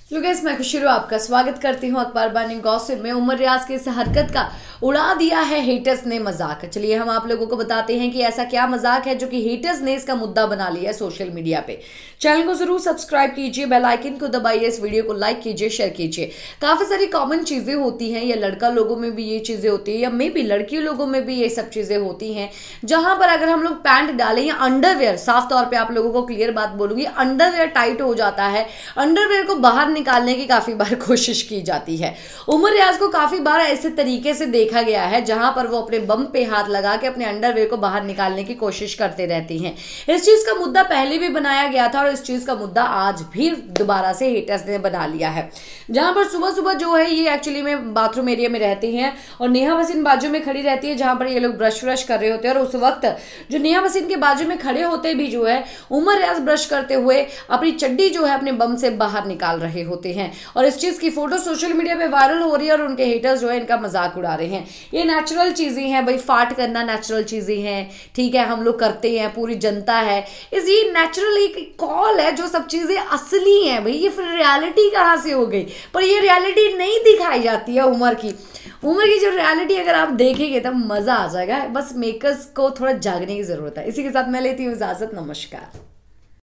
Hello guys, मैं खुशरू आपका स्वागत करती हूँ अखबार बानी गॉसिप में। उमर रियाज की इस हरकत का उड़ा दिया है हेटर्स ने मजाक। चलिए हम आप लोगों को बताते हैं कि ऐसा क्या मजाक है जो कि हेटर्स ने इसका मुद्दा बना लिया है सोशल मीडिया पे। चैनल को जरूर सब्सक्राइब कीजिए, बेल आइकन को दबाइए, इस वीडियो को लाइक कीजिए, शेयर कीजिए। काफी सारी कॉमन चीजें होती हैं, या लड़का लोगों में भी ये चीजें होती है, या मे बी लड़की लोगों में भी ये सब चीजें होती हैं, जहां पर अगर हम लोग पैंट डालें या अंडरवेयर, साफ तौर पर आप लोगों को क्लियर बात बोलूंगी, अंडरवेयर टाइट हो जाता है, अंडरवेयर को बाहर निकालने की काफी बार कोशिश की जाती है। उमर रियाज को काफी बार ऐसे तरीके से देखा गया है जहां पर वो अपने बम पे हाथ लगा के अपने अंडरवेयर को बाहर निकालने की कोशिश करते रहती हैं। इस चीज का मुद्दा पहले भी बनाया गया था और इस चीज का मुद्दा आज भी दोबारा से हेटर्स ने बना लिया है। जहां पर सुबह सुबह जो है ये एक्चुअली में बाथरूम एरिया में रहती हैं और नेहा वसीम बाजू में खड़ी रहती है, जहां पर ये लोग ब्रश व्रश कर रहे होते हैं। और उस वक्त जो नेहा वसीम के बाजू में खड़े होते भी जो है उमर रियाज ब्रश करते हुए अपनी चड्डी जो है अपने बम से बाहर निकाल रहे होते हैं। और इस चीज की फोटो सोशल मीडिया पे वायरल हो रही है और उनके हेटर्स जो है इनका मजाक उड़ा रहे हैं। ये नेचुरल चीजें हैं भाई, फाट करना नेचुरल चीजें हैं, ठीक है, हम लोग करते हैं, पूरी जनता है। इस ये नेचुरल एक कॉल है, जो सब चीजें असली हैं भाई। ये फिर रियलिटी कहाँ से हो गई? पर ये रियलिटी नहीं दिखाई जाती है उमर की जो रियलिटी अगर आप देखेंगे तब मजा आ जाएगा। बस मेकर्स को थोड़ा जागने की जरूरत है। इसी के साथ मैं लेती हूँ इजाजत। नमस्कार।